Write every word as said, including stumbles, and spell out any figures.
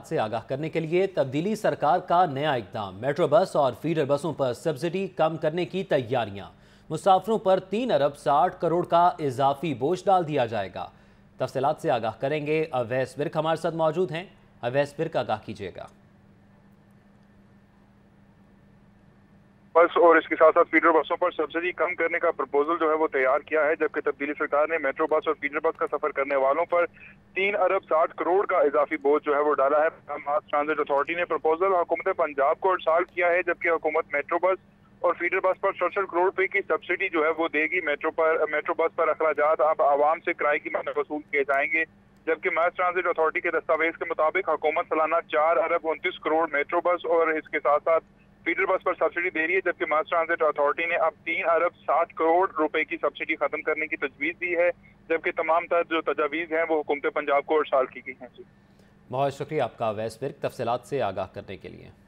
से आगाह करने के लिए तब्दीली सरकार का नया इकदाम। मेट्रो बस और फीडर बसों पर सब्सिडी कम करने की तैयारियां। मुसाफिरों पर तीन अरब साठ करोड़ का इजाफी बोझ डाल दिया जाएगा। तफसीलात से आगाह करेंगे अवैस बिर्क हमारे साथ मौजूद हैं। अवैस बिर्क आगाह कीजिएगा। बस और इसके साथ साथ फीडर बसों पर सब्सिडी कम करने का प्रपोजल जो है वो तैयार किया है, जबकि तब्दीली सरकार ने मेट्रो बस और फीडर बस का सफर करने वालों पर तीन अरब साठ करोड़ का इजाफी बोझ जो है वो डाला है। मास ट्रांजिट अथॉरिटी ने प्रपोजल हुकूमत पंजाब को अरसाल किया है, जबकि हुकूमत मेट्रो बस और फीडर बस पर सड़सठ करोड़ रुपए की सब्सिडी जो है वो देगी। मेट्रो पर मेट्रो बस पर अखराजात अब आवाम से किराए की मद वसूल किए जाएंगे, जबकि मास ट्रांजिट अथॉरिटी के दस्तावेज के मुताबिक हुकूमत सालाना चार अरब उनतीस करोड़ मेट्रो बस और इसके साथ साथ फीडर बस पर सब्सिडी दे रही है, जबकि मास ट्रांजिट अथॉरिटी ने अब तीन अरब साठ करोड़ रुपए की सब्सिडी खत्म करने की तजवीज दी है, जबकि तमाम तर जो तजावीज हैं वो हुकूमत पंजाब को अरसाल की गई हैं। बहुत शुक्रिया आपका अवैस बिर्क तफसीलात से आगाह करने के लिए।